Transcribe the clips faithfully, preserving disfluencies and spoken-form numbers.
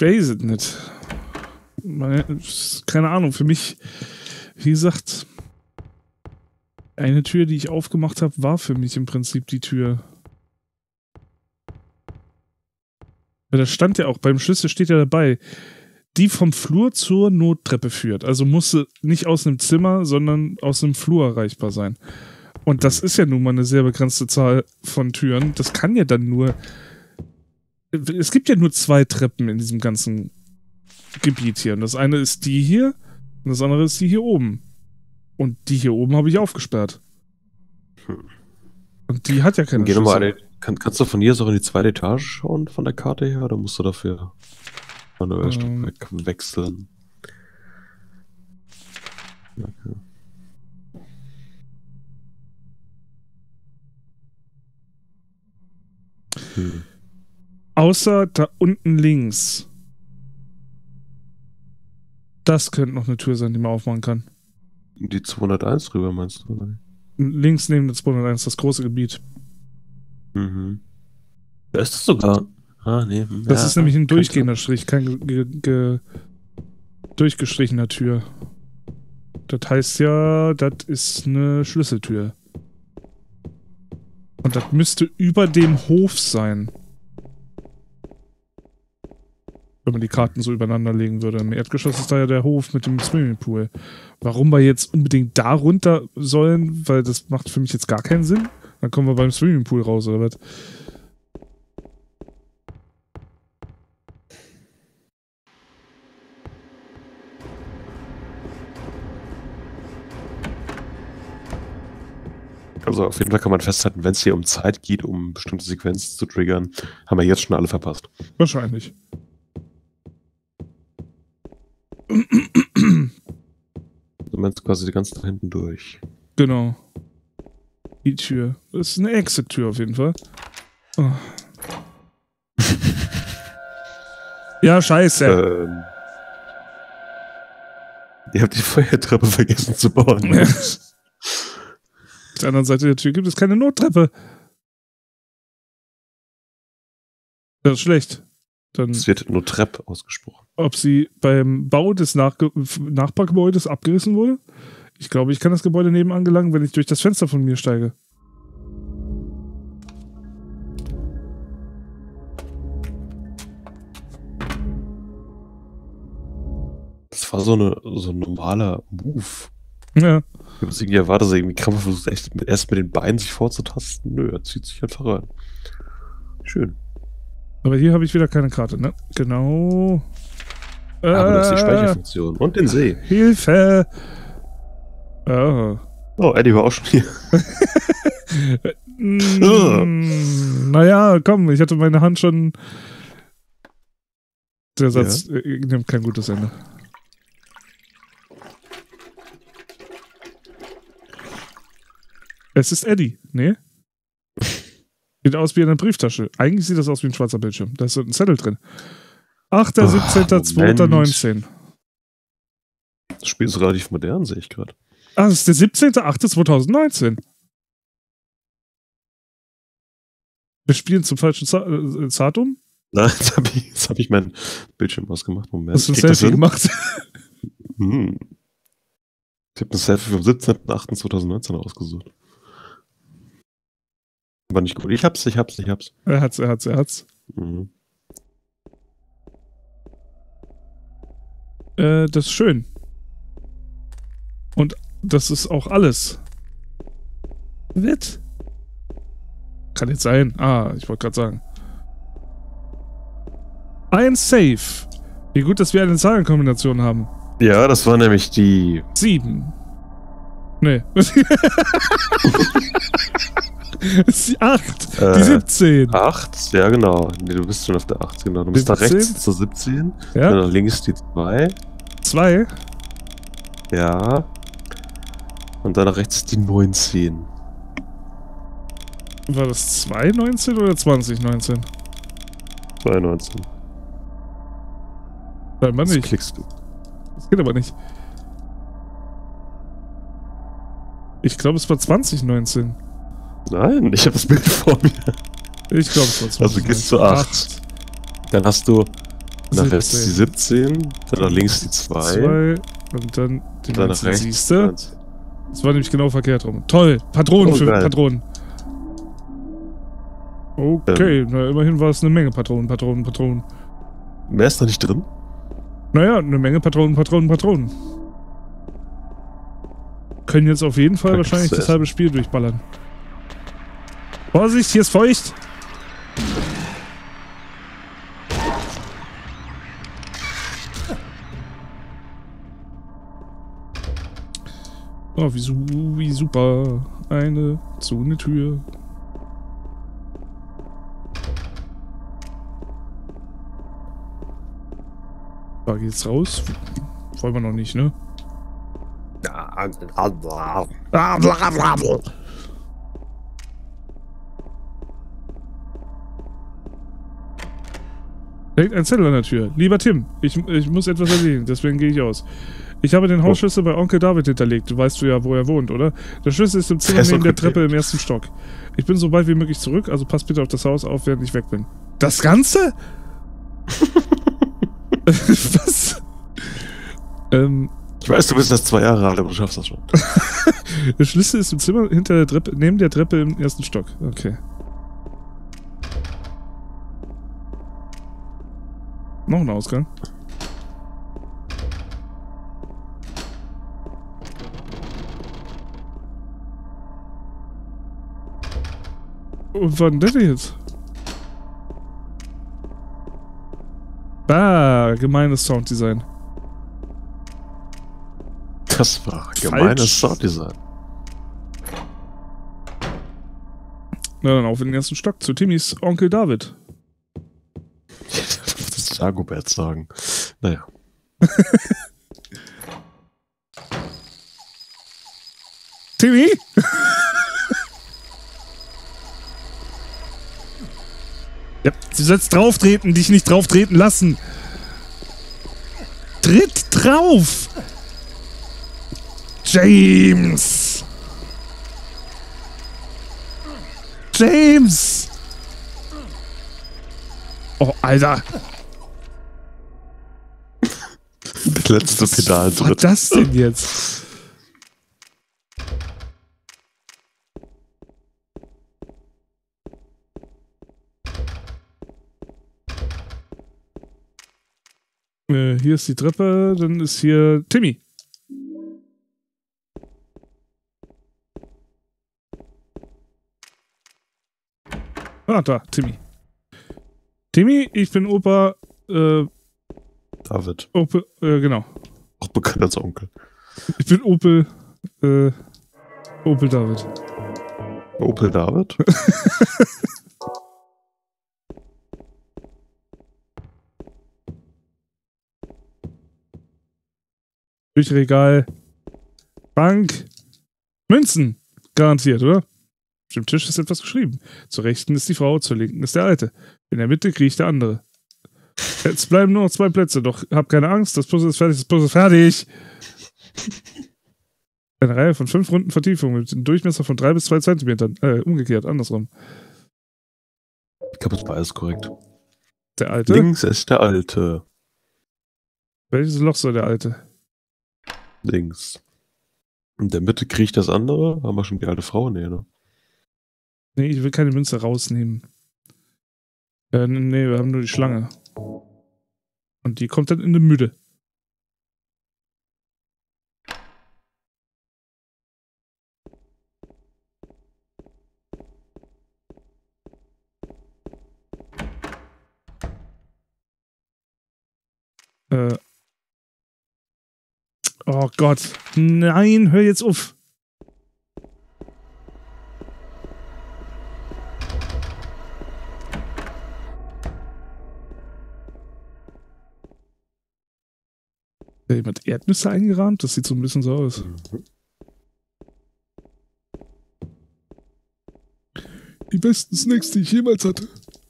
Ich weiß es nicht. Keine Ahnung, für mich, wie gesagt, eine Tür, die ich aufgemacht habe, war für mich im Prinzip die Tür. Ja, da stand ja auch, beim Schlüssel steht ja dabei, die vom Flur zur Nottreppe führt. Also musste nicht aus einem Zimmer, sondern aus einem Flur erreichbar sein. Und das ist ja nun mal eine sehr begrenzte Zahl von Türen. Das kann ja dann nur... Es gibt ja nur zwei Treppen in diesem ganzen Gebiet hier. Und das eine ist die hier und das andere ist die hier oben. Und die hier oben habe ich aufgesperrt. Und die hat ja keine Geh Schlüssel. noch mal eine, kann, kannst du von hier aus auch in die zweite Etage schauen, von der Karte her? Oder musst du dafür manuell ähm. wechseln? Okay. Hm. Außer da unten links. Das könnte noch eine Tür sein, die man aufmachen kann. Die zweihunderteins rüber, meinst du? Oder? Links neben der zweihunderteins, das große Gebiet. Mhm. Da ist es sogar. Ah, nee. Das ja, ist nämlich ein durchgehender Strich, kein ge ge ge durchgestrichener Tür. Das heißt ja, das ist eine Schlüsseltür. Und das müsste über dem Hof sein. Wenn man die Karten so übereinander legen würde. Im Erdgeschoss ist da ja der Hof mit dem Swimmingpool. Warum wir jetzt unbedingt da runter sollen, weil das macht für mich jetzt gar keinen Sinn. Dann kommen wir beim Swimmingpool raus, oder was? Also auf jeden Fall kann man festhalten, wenn es hier um Zeit geht, um bestimmte Sequenzen zu triggern, haben wir jetzt schon alle verpasst. Wahrscheinlich. Du meinst quasi die ganze Zeit hinten durch. Genau. Die Tür. Das ist eine Exit-Tür auf jeden Fall. Oh. Ja, scheiße. Ähm, ihr habt die Feuertreppe vergessen zu bauen. Ja. Auf der anderen Seite der Tür gibt es keine Nottreppe. Das ist schlecht. Dann, es wird nur Trepp ausgesprochen. Ob sie beim Bau des Nachge Nachbargebäudes abgerissen wurde? Ich glaube, ich kann das Gebäude nebenan gelangen, wenn ich durch das Fenster von mir steige. Das war so, eine, so ein normaler Move. Ja. Ich habe irgendwie erwartet, dass er irgendwie krampfhaft versucht, echt mit, erst mit den Beinen sich vorzutasten. Nö, er zieht sich einfach rein. Schön. Aber hier habe ich wieder keine Karte, ne? Genau. Aber das ist die Speicherfunktion. Und den See. Hilfe! Oh. Oh, Eddie war auch schon hier. mm, naja, komm, ich hatte meine Hand schon... Der Satz ja. äh, nimmt kein gutes Ende. Es ist Eddie, ne? Sieht aus wie eine Brieftasche. Eigentlich sieht das aus wie ein schwarzer Bildschirm. Da ist so ein Zettel drin. achter siebzehnter zweiter neunzehn. Das Spiel ist relativ modern, sehe ich gerade. Ah, das ist der siebzehnter achter zweitausendneunzehn. Wir spielen zum falschen Datum? Nein, jetzt habe ich, hab ich meinen Bildschirm ausgemacht. Moment. Hast du ein Selfie gemacht? Hm. Ich habe ein Selfie vom siebzehnter achter zweitausendneunzehn ausgesucht. Aber nicht gut. Ich hab's, ich hab's, ich hab's. Er hat's, er hat's, er hat's. Mhm. Äh, das ist schön. Und das ist auch alles. Wird. Kann jetzt sein. Ah, ich wollte gerade sagen. Ein Safe. Wie gut, dass wir eine Zahlenkombination haben. Ja, das war nämlich die... Sieben. Nee. Die acht. Äh, die siebzehn. acht? Ja, genau. Nee, du bist schon auf der acht, genau. Du bist da rechts zur siebzehn. Ja. Dann nach links die zwei. zwei? Ja. Und dann nach rechts die neunzehn. War das zwei neunzehn oder zwanzig neunzehn? zwei neunzehn. Nein, Mann, nicht. Klickst du. Das geht aber nicht. Ich glaube, es war zwanzig neunzehn. Nein, ich habe das Bild vor mir. Ich glaube, es war zwanzig neunzehn. Also gehst du acht. acht. Dann hast du Nach rechts die siebzehn, dann nach links die zwei. zwei und dann die dann nach rechts. Siehste? Das war nämlich genau verkehrt rum. Toll, Patronen Oh, für geil. Patronen. Okay, Ähm. na, immerhin war es eine Menge Patronen, Patronen, Patronen. Mehr ist da nicht drin? Naja, eine Menge Patronen, Patronen, Patronen. Können jetzt auf jeden Fall Da wahrscheinlich gibt's das zu halbe Spiel durchballern. Vorsicht, hier ist feucht! Oh, wie, su wie super. Eine, so eine Tür. Da geht's raus. Wollen wir noch nicht, ne? Ah, bla, bla, bla. Da hängt ein Zettel an der Tür. Lieber Tim, ich, ich muss etwas erledigen, deswegen gehe ich aus. Ich habe den Hausschlüssel bei Onkel David hinterlegt. Du weißt du ja, wo er wohnt, oder? Der Schlüssel ist im Zimmer neben der Treppe im ersten Stock. Ich bin so bald wie möglich zurück, also pass bitte auf das Haus auf, während ich weg bin. Das Ganze? Was? ähm... Ich weiß, du bist erst zwei Jahre alt, aber du schaffst das schon. Der Schlüssel ist im Zimmer hinter der Treppe, neben der Treppe im ersten Stock. Okay. Noch ein Ausgang. Und was denn das jetzt? Ah, gemeines Sounddesign. Das war gemeines Sounddesign. Na dann auf in den ersten Stock zu Timmys Onkel David. Das ist Dagobert sagen. Naja. Timmy? Ja, du sollst drauf treten, dich nicht drauf treten lassen. Tritt drauf! James! James! Oh, Alter! Das letzte Pedal Was war das denn jetzt? Äh, hier ist die Treppe, dann ist hier Timmy. Ah, da, Timmy. Timmy, ich bin Opa, äh, David. Opel, äh, genau. Auch bekannt als Onkel. Ich bin Opel, äh, Opel David. Opel David? Bücherregal. Bank. Münzen. Garantiert, oder? Auf dem Tisch ist etwas geschrieben. Zur rechten ist die Frau, zur linken ist der Alte. In der Mitte kriecht der andere. Jetzt bleiben nur noch zwei Plätze, doch hab keine Angst, das Puzzle ist fertig, das Puzzle ist fertig. Eine Reihe von fünf runden Vertiefungen mit einem Durchmesser von drei bis zwei Zentimetern. Äh, umgekehrt, andersrum. Ich glaube, es war alles korrekt. Der Alte? Links ist der Alte. Welches Loch soll der Alte? Links. In der Mitte kriecht das andere. Haben wir schon die alte Frau? Nee, ne? Nee, ich will keine Münze rausnehmen. Äh, nee, wir haben nur die Schlange. Und die kommt dann in eine Müde. Äh. Oh Gott. Nein, hör jetzt auf. Hat jemand Erdnüsse eingerahmt? Das sieht so ein bisschen so aus. Mhm. Die besten Snacks, die ich jemals hatte.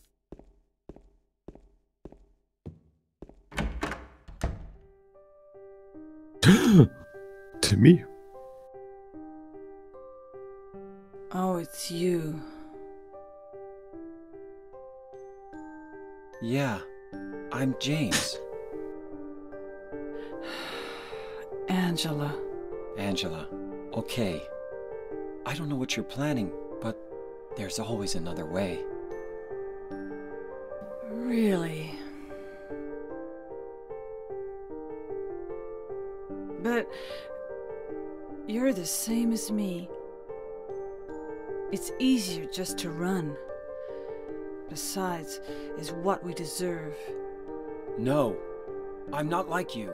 Timmy? Oh, it's you. Yeah, I'm James. Angela. Angela. Okay. I don't know what you're planning, but there's always another way. Really? But you're the same as me. It's easier just to run. Besides, is what we deserve. No, I'm not like you.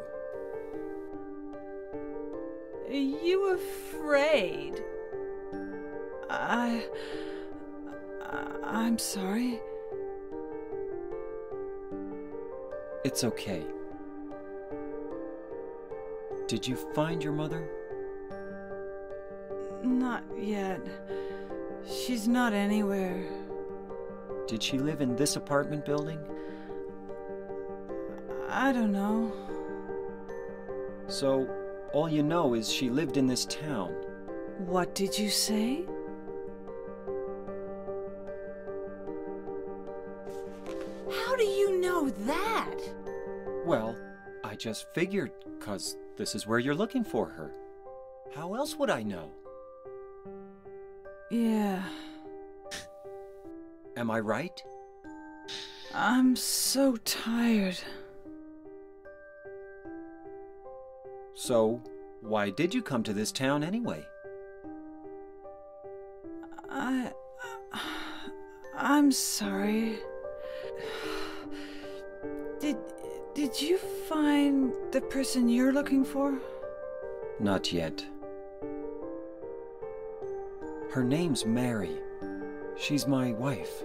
Are you afraid? I... I- I'm sorry. It's okay. Did you find your mother? Not yet. She's not anywhere. Did she live in this apartment building? I don't know. So, all you know is she lived in this town. What did you say? How do you know that? Well, I just figured, 'cause this is where you're looking for her. How else would I know? Yeah, Am I right? I'm so tired. So, why did you come to this town anyway? I... I'm sorry. Did... Did you find the person you're looking for? Not yet. Her name's Mary. She's my wife.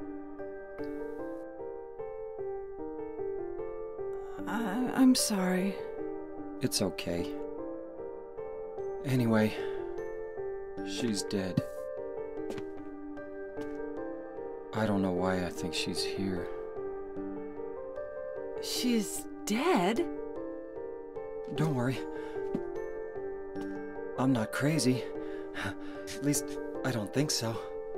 I... I'm sorry. It's okay. Anyway, she's dead. I don't know why I think she's here. She's dead? Don't worry. I'm not crazy. At least, I don't think so.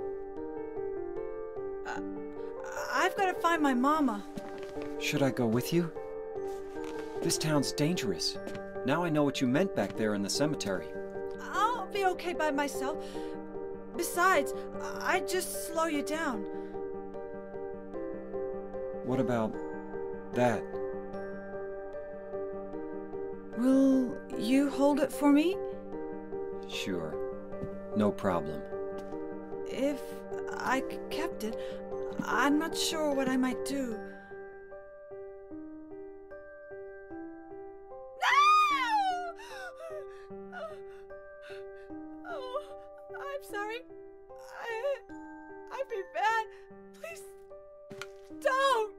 Uh, I've got to find my mama. Should I go with you? This town's dangerous. Now I know what you meant back there in the cemetery. I'll be okay by myself. Besides, I'd just slow you down. What about that? Will you hold it for me? Sure. No problem. If I c- kept it, I'm not sure what I might do. No! Oh, I'm sorry. I, I've been bad. Please, don't!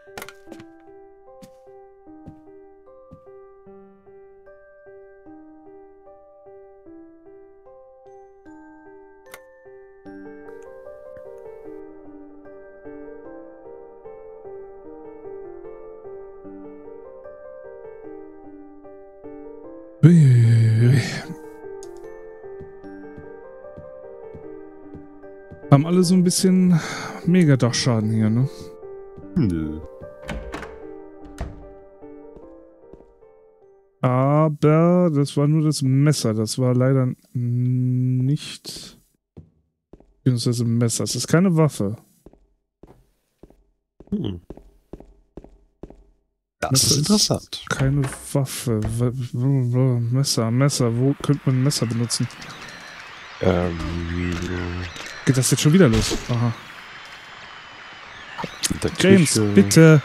Uiuiui. Haben alle so ein bisschen Megadachschaden hier, ne? Nö. Aber das war nur das Messer. Das war leider nicht... Das ist ein Messer. Es ist keine Waffe. Hm. Das Messer ist interessant. Keine Waffe. W w w Messer, Messer. Wo könnte man ein Messer benutzen? Ähm, Geht das jetzt schon wieder los? Aha. in der James, Küche. bitte.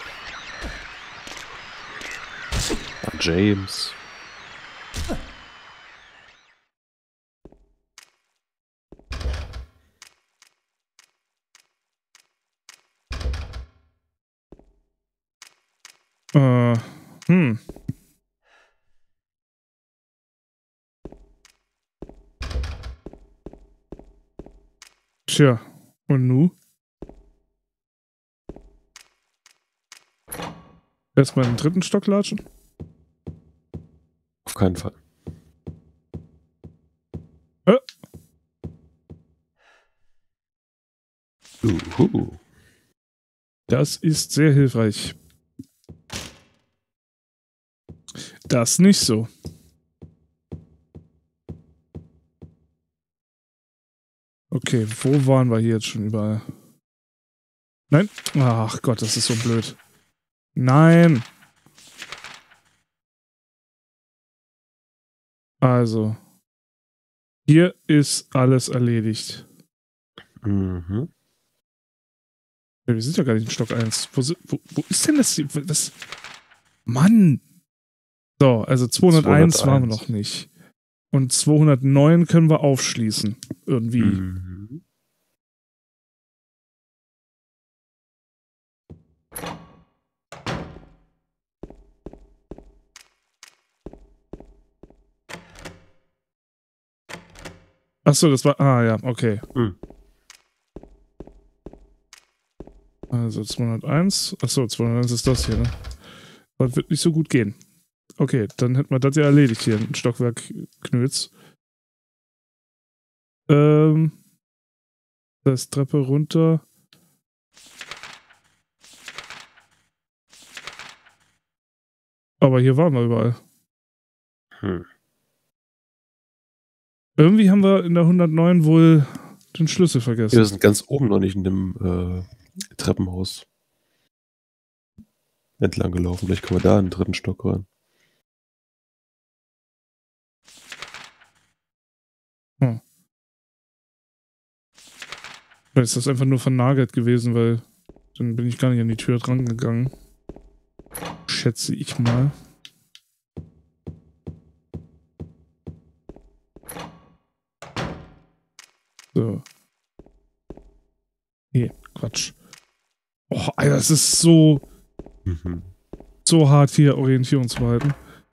Ah, James. Äh, hm. Tja, und nu? Erstmal in den dritten Stock latschen? Auf keinen Fall. Äh. Uhu. Das ist sehr hilfreich. Das nicht so. Okay, wo waren wir hier jetzt schon überall? Nein? Ach Gott, das ist so blöd. Nein! Also. Hier ist alles erledigt. Mhm. Ja, wir sind ja gar nicht in Stock eins. Wo, wo, wo ist denn das? hier? Was? Mann! So, also zweihunderteins, zweihunderteins waren wir noch nicht. Und zweihundertneun können wir aufschließen. Irgendwie. Mhm. Achso, das war. Ah, ja, okay. Mhm. Also zweihunderteins. Achso, zweihunderteins ist das hier, ne? Das wird nicht so gut gehen. Okay, dann hätten wir das ja erledigt hier. Ein Stockwerk Knöls. Ähm. Das ist Treppe runter. Aber hier waren wir überall. Hm. Irgendwie haben wir in der hundertneun wohl den Schlüssel vergessen. Ja, wir sind ganz oben noch nicht in dem äh, Treppenhaus entlang gelaufen. Vielleicht kommen wir da in den dritten Stock rein. Hm. Vielleicht ist das einfach nur vernagelt gewesen, weil dann bin ich gar nicht an die Tür dran gegangen. Schätze ich mal. So. Nee, Quatsch. Oh, Alter, das ist so, Mhm. so hart hier Orientierung zu halten.